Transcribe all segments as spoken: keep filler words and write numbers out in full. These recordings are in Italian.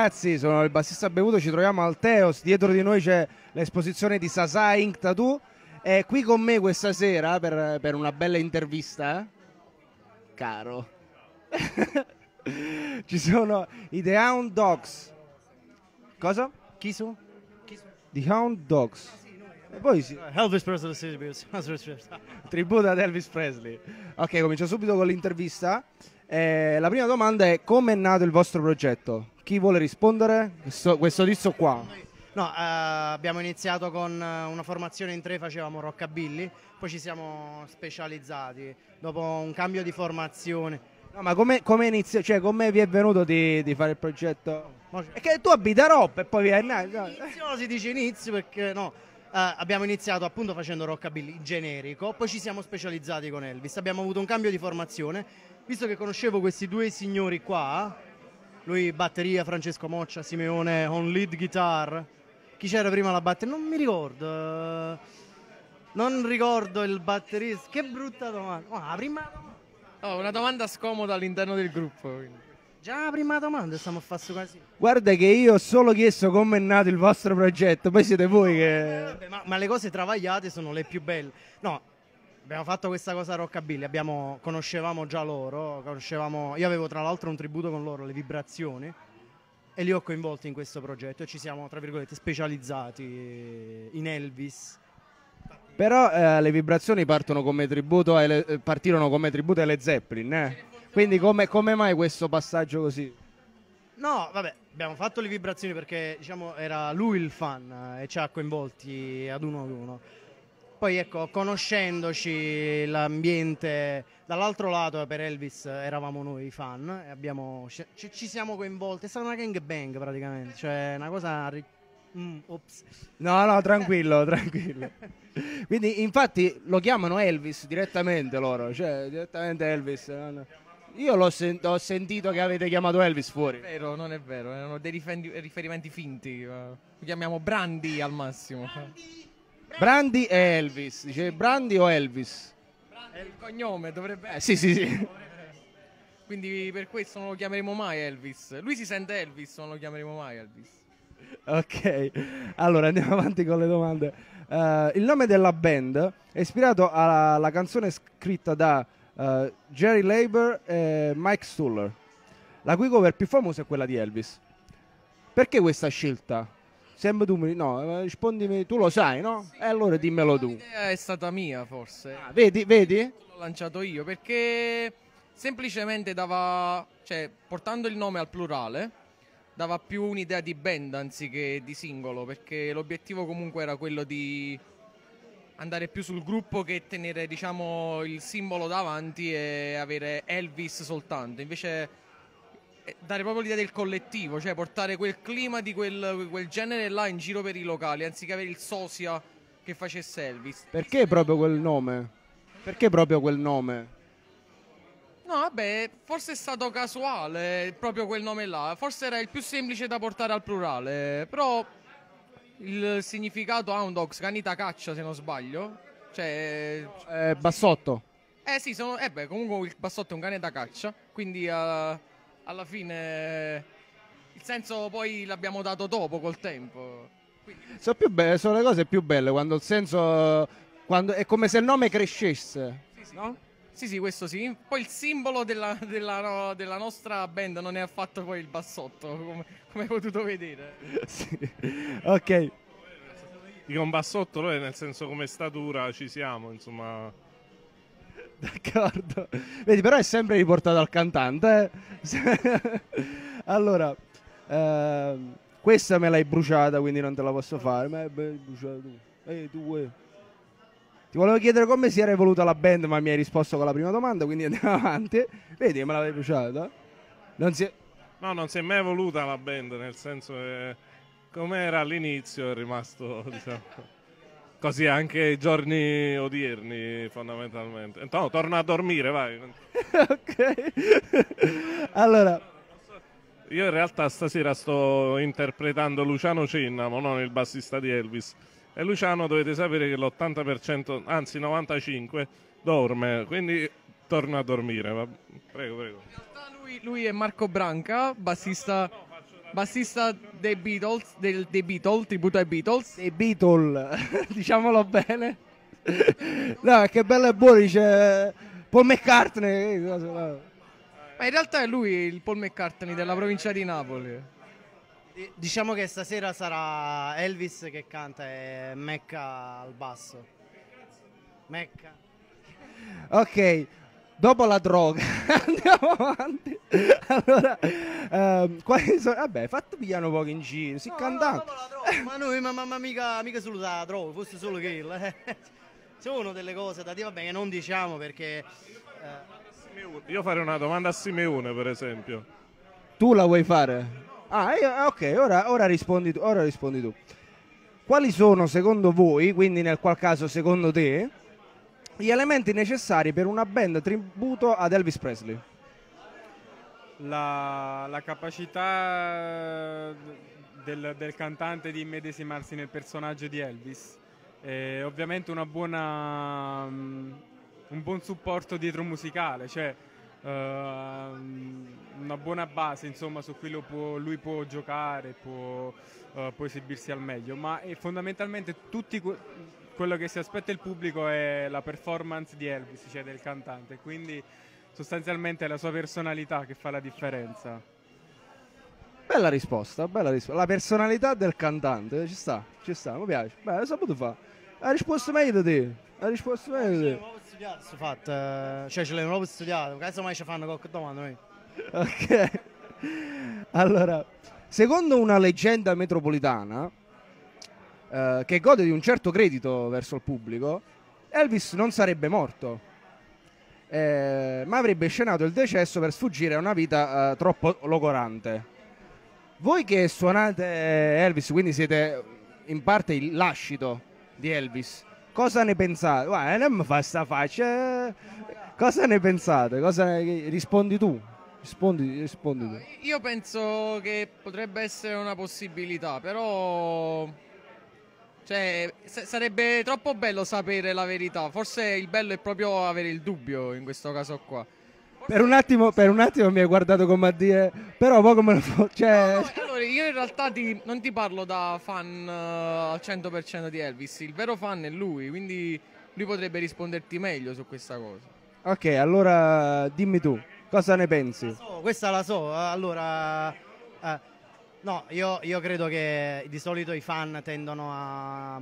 ragazzi, sono il bassista bevuto, ci troviamo al Teos, dietro di noi c'è l'esposizione di Sasai Ink Tattoo e qui con me questa sera per, per una bella intervista, eh? Caro, ci sono i The Hound Dogs. Cosa? Chi sono? Chi sono? The Hound Dogs. E poi sì. Elvis Presley. Tributo ad Elvis Presley. Ok, comincio subito con l'intervista. Eh, la prima domanda è: come è nato il vostro progetto? Chi vuole rispondere? Questo, questo tizio qua. No, eh, abbiamo iniziato con una formazione in tre, facevamo rockabilly, poi ci siamo specializzati dopo un cambio di formazione. No, ma come com inizia, cioè come vi è venuto di, di fare il progetto? È che tu abiti a Rop e poi vieni. No, no. Inizio, si dice inizio perché no. Uh, abbiamo iniziato appunto facendo rockabilly generico, poi ci siamo specializzati con Elvis, abbiamo avuto un cambio di formazione, visto che conoscevo questi due signori qua, lui batteria, Francesco Moccia, Simeone on lead guitar, chi c'era prima la batteria? Non mi ricordo, uh, non ricordo il batterista, che brutta domanda, oh, la prima... oh, una domanda scomoda all'interno del gruppo, quindi. Già la prima domanda stiamo a fare quasi. Guarda che io ho solo chiesto come è nato il vostro progetto, poi siete voi che... Eh, vabbè, ma, ma le cose travagliate sono le più belle. No, abbiamo fatto questa cosa rockabilly, abbiamo, conoscevamo già loro, conoscevamo, io avevo tra l'altro un tributo con loro, le vibrazioni, e li ho coinvolti in questo progetto e ci siamo, tra virgolette, specializzati in Elvis. Però eh, le vibrazioni partono come tributo a Le- partirono come tributo alle Zeppelin, eh? Quindi come, come mai questo passaggio così? No, vabbè, abbiamo fatto le vibrazioni perché diciamo era lui il fan eh, e ci ha coinvolti ad uno ad uno. Poi ecco, conoscendoci l'ambiente dall'altro lato per Elvis eravamo noi i fan e abbiamo, ci, ci siamo coinvolti, è stata una gang bang praticamente, cioè una cosa... Mm, ops. No, no, tranquillo, tranquillo. Quindi infatti lo chiamano Elvis direttamente loro, cioè direttamente Elvis. No, no. Io l'ho sen- ho sentito che avete chiamato Elvis fuori. Non è vero, non è vero, erano dei rifen- riferimenti finti. Lo chiamiamo Brandy al massimo. Brandy e Elvis. Dice Brandy o Elvis? È il cognome, dovrebbe Eh, sì, sì, sì. Quindi per questo non lo chiameremo mai Elvis. Lui si sente Elvis, non lo chiameremo mai Elvis. Ok, allora andiamo avanti con le domande. Uh, il nome della band è ispirato alla, alla canzone scritta da uh, Jerry Leiber e Mike Stuller, la cui cover più famosa è quella di Elvis. Perché questa scelta? Sempre tu mi... No, rispondimi, tu lo sai, no? E allora dimmelo tu. L'idea è stata mia, forse. Ah, vedi, vedi? L'ho lanciato io perché semplicemente dava, cioè, portando il nome al plurale, dava più un'idea di band anziché di singolo, perché l'obiettivo comunque era quello di andare più sul gruppo che tenere, diciamo, il simbolo davanti e avere Elvis soltanto. Invece dare proprio l'idea del collettivo, cioè portare quel clima di quel, quel genere là in giro per i locali, anziché avere il sosia che facesse Elvis. Perché proprio quel nome? Perché proprio quel nome? No, vabbè, forse è stato casuale proprio quel nome là. Forse era il più semplice da portare al plurale. Però il significato Hound Dogs, canita caccia se non sbaglio. Cioè... Eh, bassotto. Eh sì, sono, eh beh, comunque il bassotto è un cane da caccia. Quindi uh, alla fine il senso poi l'abbiamo dato dopo col tempo. Quindi... Sono, più be- sono le cose più belle quando il senso... Quando è come se il nome crescesse. Sì, sì. No? Sì, sì, questo sì. Poi il simbolo della, della, no, della nostra band non è affatto poi il bassotto, come, come hai potuto vedere. Sì. Ok. Dico un bassotto, noi nel senso come statura ci siamo, insomma. D'accordo. Vedi, però è sempre riportato al cantante. Eh? Allora, ehm, questa me l'hai bruciata, quindi non te la posso fare. Ma è bruciata tu. Ehi, tu, eh. Ti volevo chiedere come si era evoluta la band, ma mi hai risposto con la prima domanda, quindi andiamo avanti. Vedi, me l'avevi bruciata? Non si è... No, non si è mai evoluta la band, nel senso che come era all'inizio è rimasto, diciamo, così anche i giorni odierni fondamentalmente. No, torna a dormire, vai. Ok. Allora, io in realtà stasera sto interpretando Luciano Cinnamo, non il bassista di Elvis. E Luciano dovete sapere che l'ottanta per cento, anzi novantacinque per cento dorme, quindi torna a dormire. Va. Prego, prego. In realtà lui, lui è Marco Branca, bassista... No, faccio bassista dei Beatles, del, dei Beatles, tributo ai Beatles. Dei Beatles, diciamolo bene. No, che bello e buono, dice Paul McCartney. Ma in realtà è lui il Paul McCartney della provincia di Napoli. Di- Diciamo che stasera sarà Elvis che canta e Mecca al basso. Mecca. Ok, dopo la droga andiamo avanti. Allora, ehm, quali sono... Vabbè, fatto pigliare un po' in giro, si No, cantante. no, dopo la droga, ma noi ma, ma, ma mica, mica solo la droga, fosse solo quello. eh. Sono delle cose da dire, vabbè, che non diciamo perché... eh, Io farei una domanda a Simeone, per esempio. Tu la vuoi fare? Ah, io- ah, ok, ora, ora rispondi tu, ora rispondi tu. Quali sono secondo voi, quindi nel qual caso secondo te, gli elementi necessari per una band tributo ad Elvis Presley? La, la capacità del, del cantante di immedesimarsi nel personaggio di Elvis, e ovviamente una buona, mm, un buon supporto dietro musicale, cioè ehm, una buona base insomma su cui lo può- lui può giocare, può, eh, può esibirsi al meglio, ma è fondamentalmente tutti que- quello che si aspetta il pubblico è la performance di Elvis, cioè del cantante, quindi sostanzialmente è la sua personalità che fa la differenza. Bella risposta, bella risposta. La personalità del cantante, ci sta, ci sta, mi piace. Beh, l'hai saputo fare. Hai risposto meglio di te. Hai risposto meglio ce di l'abbiamo proprio studiato sto fatto, eh, cioè ce l'abbiamo proprio studiato, cazzo mai ci fanno qualche domanda noi. te. Ok. Allora, secondo una leggenda metropolitana, eh, che gode di un certo credito verso il pubblico, Elvis non sarebbe morto, eh, ma avrebbe scenato il decesso per sfuggire a una vita eh, troppo logorante. Voi che suonate Elvis, quindi siete in parte il lascito di Elvis, cosa ne pensate? Guarda, non mi fa sta faccia. eh. Cosa ne pensate? Cosa ne... Rispondi tu. Rispondi, rispondi tu. Io penso che potrebbe essere una possibilità, però cioè, sa- sarebbe troppo bello sapere la verità. Forse il bello è proprio avere il dubbio in questo caso qua. Per un attimo, per un attimo mi hai guardato come a dire, però poi come lo fo- cioè... No, allora, io in realtà ti- non ti parlo da fan eh, al cento per cento di Elvis, il vero fan è lui, quindi lui potrebbe risponderti meglio su questa cosa. Ok, allora dimmi tu, cosa ne pensi? So, questa la so, eh, allora... eh, no, io, io credo che di solito i fan tendono a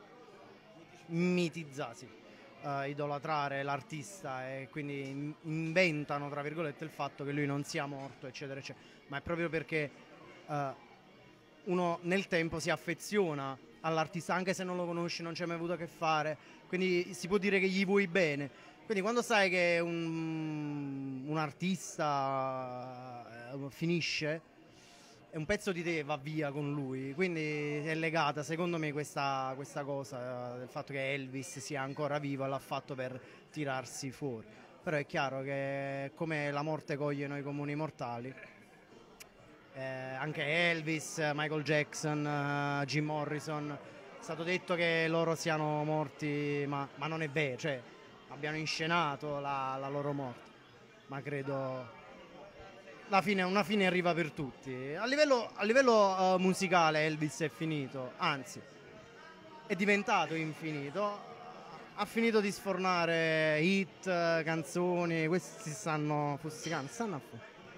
mitizzarsi, eh, idolatrare l'artista e quindi in- inventano, tra virgolette, il fatto che lui non sia morto, eccetera, eccetera. Ma è proprio perché eh, uno nel tempo si affeziona all'artista, anche se non lo conosci, non ci hai mai avuto a che fare, quindi si può dire che gli vuoi bene. Quindi quando sai che un, un artista eh, finisce, e un pezzo di te va via con lui, quindi è legata secondo me questa, questa cosa eh, del fatto che Elvis sia ancora vivo e l'ha fatto per tirarsi fuori. Però è chiaro che come la morte coglie noi comuni mortali, eh, anche Elvis, Michael Jackson, eh, Jim Morrison, è stato detto che loro siano morti, ma, ma non è vero, cioè abbiano inscenato la, la loro morte, ma credo la fine, una fine arriva per tutti. A livello, a livello eh, musicale Elvis è finito, anzi è diventato infinito, ha finito di sfornare hit, eh, canzoni, questi stanno fusticando, stanno a fu-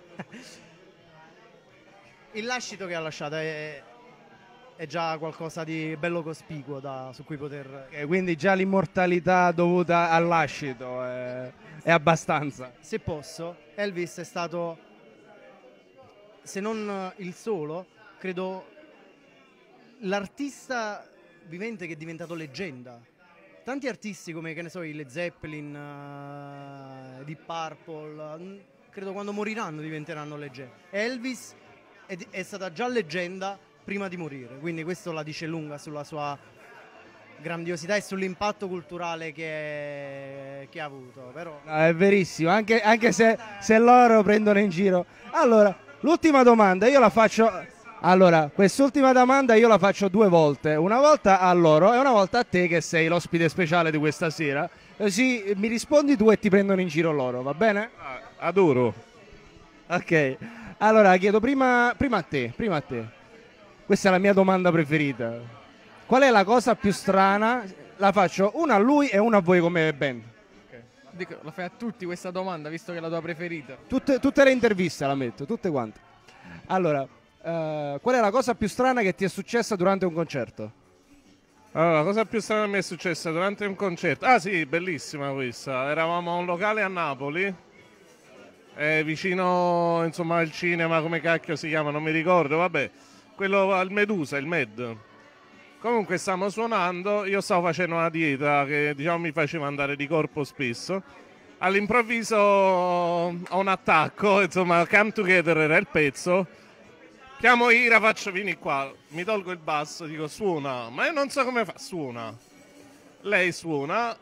Il lascito che ha lasciato è, è già qualcosa di bello cospicuo da- su cui poter... Ok, quindi già l'immortalità dovuta al lascito è, è abbastanza. Se posso, Elvis è stato, se non il solo, credo l'artista vivente che è diventato leggenda. Tanti artisti come, che ne so, i Led Zeppelin, uh, Deep Purple, mm, credo quando moriranno diventeranno leggende. Elvis è, di- è stata già leggenda prima di morire, quindi questo la dice lunga sulla sua grandiosità e sull'impatto culturale che, che ha avuto. Però No, è verissimo, anche, anche se, se loro prendono in giro. Allora, l'ultima domanda io la faccio. Allora, quest'ultima domanda io la faccio due volte. Una volta a loro e una volta a te che sei l'ospite speciale di questa sera. Così mi rispondi tu e ti prendono in giro loro, va bene? Ah, adoro. Ok. Allora, chiedo prima, prima a te, prima a te. Questa è la mia domanda preferita. Qual è la cosa più strana? La faccio una a lui e una a voi come band. Dico, la fai a tutti questa domanda, visto che è la tua preferita. Tutte, tutte le interviste la metto, tutte quante. Allora, eh, qual è la cosa più strana che ti è successa durante un concerto? Allora, la cosa più strana che mi è successa durante un concerto? Ah sì, bellissima questa. Eravamo a un locale a Napoli, eh, vicino insomma al cinema, come cacchio si chiama, non mi ricordo, vabbè, quello al Medusa, il Med. Comunque stavamo suonando, io stavo facendo una dieta che diciamo mi faceva andare di corpo spesso. All'improvviso ho un attacco, insomma, Come Together era il pezzo. Chiamo Ira, faccio vieni qua, mi tolgo il basso, dico suona, ma io non so come fa, suona. Lei suona,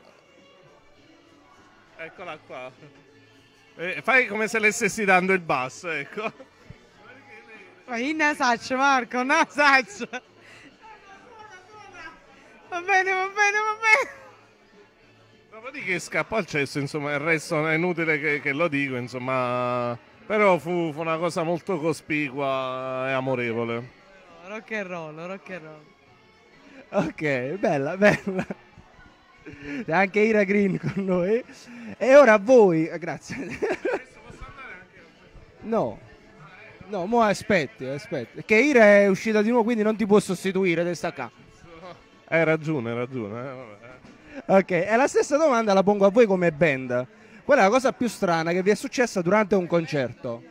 eccola qua. E fai come se le stessi dando il basso, ecco. Ma io ne saccio, Marco, non saccio. Va bene, va bene, va bene. Dopodiché scappò al cesso, insomma, il resto è inutile che, che lo dico, insomma, però fu, fu una cosa molto cospicua e amorevole. Rock and roll, rock and Ok, roll. bella, bella. C'è anche Ira Green con noi. E ora voi, eh, grazie. No, no, mo aspetti, aspetti. Che Ira è uscita di nuovo, quindi non ti può sostituire, te sta qua. Hai ragione, hai ragione. Eh, vabbè. Ok, e la stessa domanda la pongo a voi come band. Qual è la cosa più strana che vi è successa durante un concerto?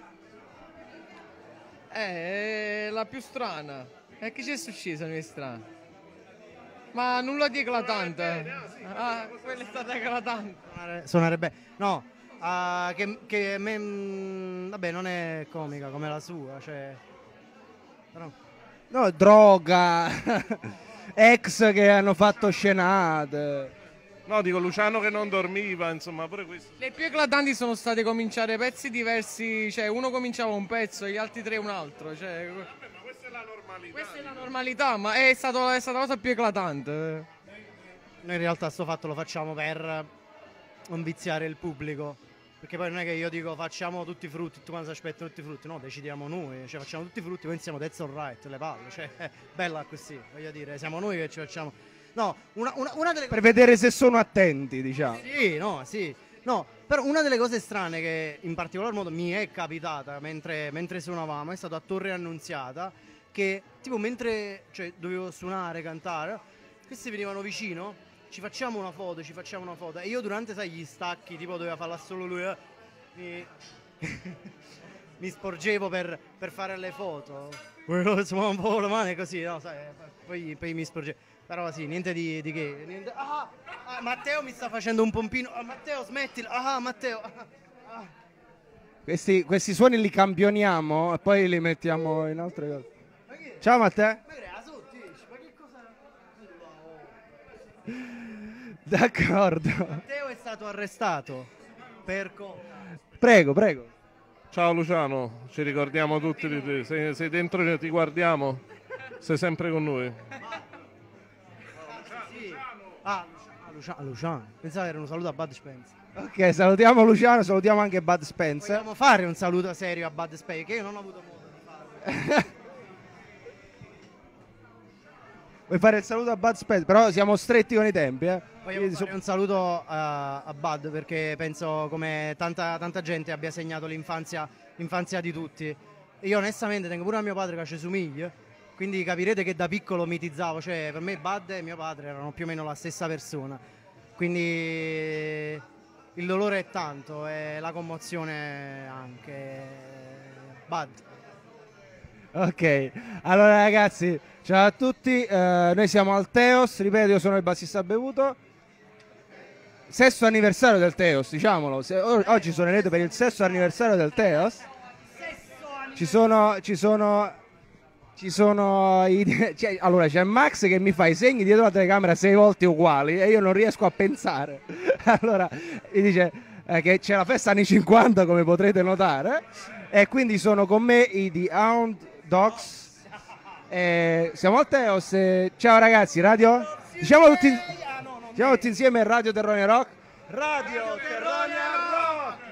Eh, la più strana. E che ci è successo di strano? Ma nulla di eclatante. Ah, quella è stata eclatante. Suonare, suonare bene. No, ah, che, che me- mm, vabbè, non è comica come la sua, cioè. Però, No, droga, ex che hanno fatto scenate. No, dico Luciano che non dormiva, insomma, pure questo. Le più eclatanti sono state cominciare pezzi diversi, cioè uno cominciava un pezzo e gli altri tre un altro. Cioè, Vabbè, ma questa è la normalità. questa è la normalità, ma è, stato, è stata la cosa più eclatante. noi in realtà sto fatto lo facciamo per non viziare il pubblico. Perché poi non è che io dico facciamo tutti i frutti, tutti quanti si aspettano tutti i frutti, no, decidiamo noi, cioè facciamo tutti i frutti, poi iniziamo that's alright, le palle, cioè è bella così, voglio dire, siamo noi che ci facciamo. No, una, una, una delle Per vedere se sono attenti, diciamo. Sì, no, sì. No, però una delle cose strane che in particolar modo mi è capitata mentre, mentre suonavamo è stato a Torre Annunziata che tipo mentre cioè, dovevo suonare, cantare, questi venivano vicino, ci facciamo una foto, ci facciamo una foto e io durante sai gli stacchi tipo doveva farla solo lui eh, mi, mi sporgevo per, per fare le foto. Insomma un po' le mani così, no, sai, poi, poi mi sporgevo. Però sì, niente di, di che. Niente. Ah, ah, Matteo mi sta facendo un pompino. Ah, Matteo, smettila. Ah, Matteo. Ah, ah. Questi, questi suoni li campioniamo e poi li mettiamo in altre cose. Ciao Matteo. Ma che è, sotto, dici, ma che cosa? D'accordo. Matteo è stato arrestato per co- Prego, prego. Ciao Luciano, ci ricordiamo tutti di te. Sei, sei dentro e ti guardiamo. Sei sempre con noi. Sì. Ah, Luciano. Luciano. Pensavo era un saluto a Bud Spencer. Ok, salutiamo Luciano, salutiamo anche Bud Spencer. Vogliamo fare un saluto serio a Bud Spencer che io non ho avuto modo di farlo. Vuoi fare il saluto a Bud Spencer? Però siamo stretti con i tempi, eh. Vogliamo Quindi fare su- un saluto a, a Bud perché penso come tanta, tanta gente abbia segnato l'infanzia, l'infanzia di tutti. Io onestamente tengo pure a mio padre che ci somiglia, quindi capirete che da piccolo mitizzavo, cioè per me Bud e mio padre erano più o meno la stessa persona. Quindi il dolore è tanto e la commozione anche. Bud. Ok, allora ragazzi, ciao a tutti, eh, noi siamo al Teos, ripeto, io sono il bassista bevuto. Sesto anniversario del Teos, diciamolo, se- o- oggi suonerete per il sesto anniversario del Teos. Ci sono, ci sono, ci sono, i, cioè, allora c'è Max che mi fa i segni dietro la telecamera sei volte uguali e io non riesco a pensare. Allora, mi dice eh, che c'è la festa anni cinquanta come potrete notare e quindi sono con me i The Hound Dogs. Eh, siamo al Teos, eh, ciao ragazzi, radio? Diciamo tutti, diciamo tutti insieme Radio Terrone Rock. Radio Terrone Rock!